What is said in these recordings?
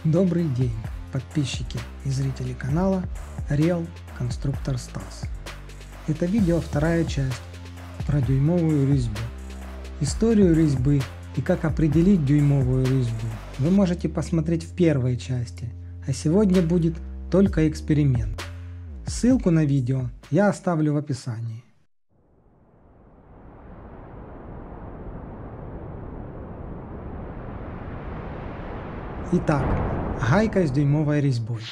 Добрый день, подписчики и зрители канала Real Конструктор Стас. Это видео вторая часть про дюймовую резьбу. Историю резьбы и как определить дюймовую резьбу вы можете посмотреть в первой части, а сегодня будет только эксперимент. Ссылку на видео я оставлю в описании. Итак, гайка с дюймовой резьбой.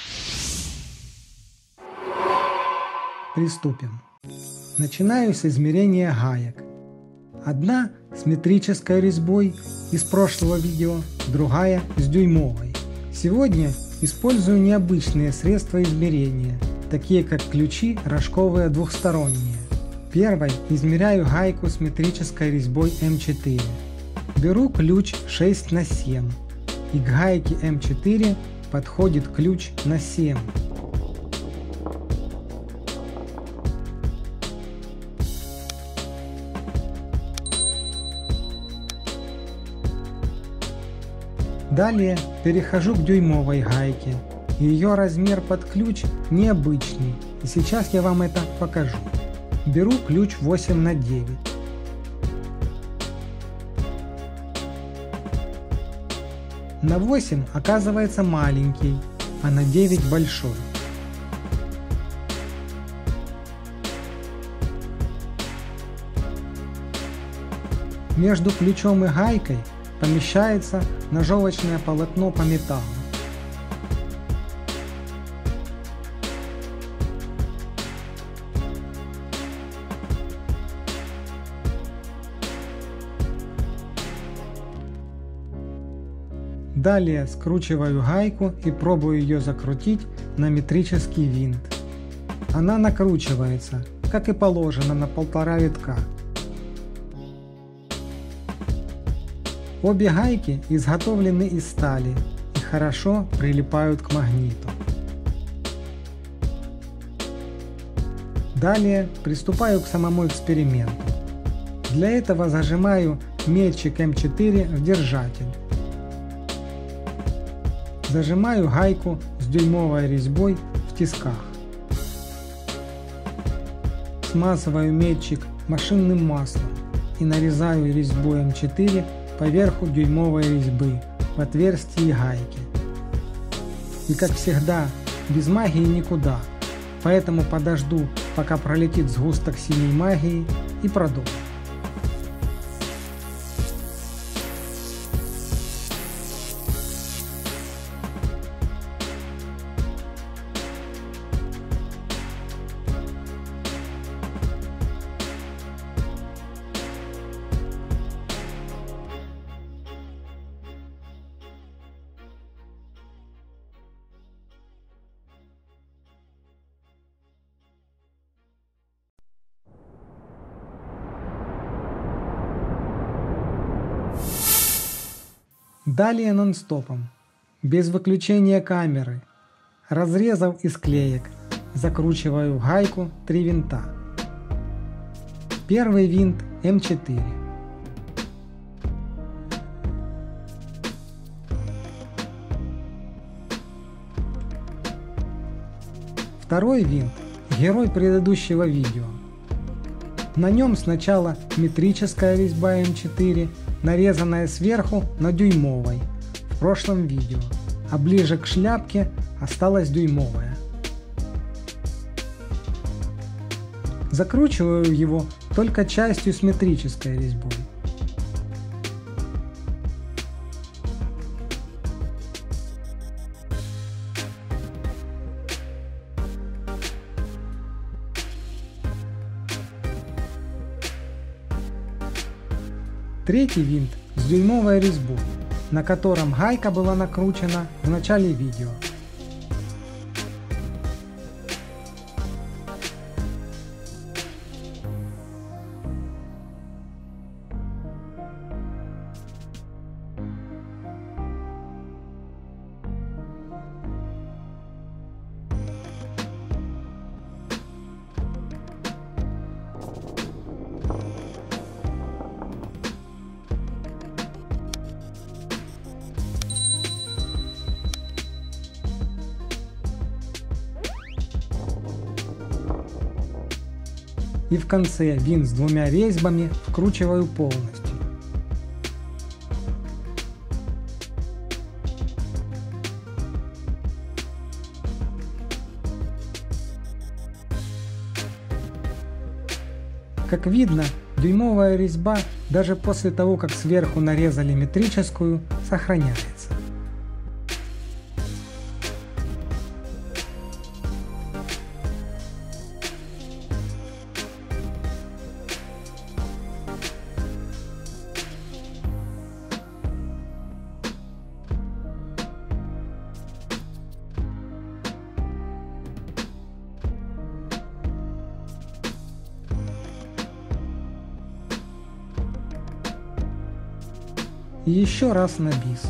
Приступим. Начинаю с измерения гаек. Одна с метрической резьбой из прошлого видео, другая с дюймовой. Сегодня использую необычные средства измерения, такие как ключи рожковые двухсторонние. Первой измеряю гайку с метрической резьбой М4. Беру ключ 6 на 7. И к гайке М4 подходит ключ на 7. Далее перехожу к дюймовой гайке. Ее размер под ключ необычный, и сейчас я вам это покажу. Беру ключ 8 на 9. На 8 оказывается маленький, а на 9 большой. Между ключом и гайкой помещается ножовочное полотно по металлу. Далее скручиваю гайку и пробую ее закрутить на метрический винт. Она накручивается, как и положено, на 1,5 витка. Обе гайки изготовлены из стали и хорошо прилипают к магниту. Далее приступаю к самому эксперименту. Для этого зажимаю мельчик М4 в держатель. Зажимаю гайку с дюймовой резьбой в тисках. Смазываю мельчик машинным маслом и нарезаю резьбу М4 поверху дюймовой резьбы в отверстии гайки. И как всегда, без магии никуда, поэтому подожду, пока пролетит сгусток синей магии, и продолжу. Далее нон-стопом, без выключения камеры, разрезав из клеек, закручиваю в гайку 3 винта. Первый винт М4. Второй винт – герой предыдущего видео. На нем сначала метрическая резьба М4, нарезанная сверху на дюймовой в прошлом видео, а ближе к шляпке осталась дюймовая. Закручиваю его только частью с метрической резьбой. Третий винт с дюймовой резьбой, на котором гайка была накручена в начале видео. и в конце винт с двумя резьбами вкручиваю полностью. Как видно, дюймовая резьба даже после того, как сверху нарезали метрическую, сохраняется. И еще раз на бис.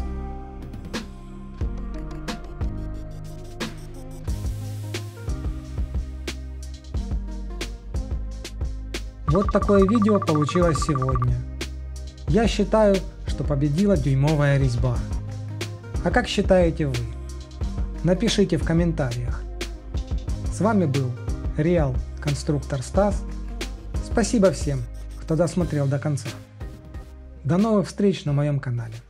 Вот такое видео получилось сегодня. Я считаю, что победила дюймовая резьба. А как считаете вы? Напишите в комментариях. С вами был Real Конструктор Стас. Спасибо всем, кто досмотрел до конца. До новых встреч на моем канале.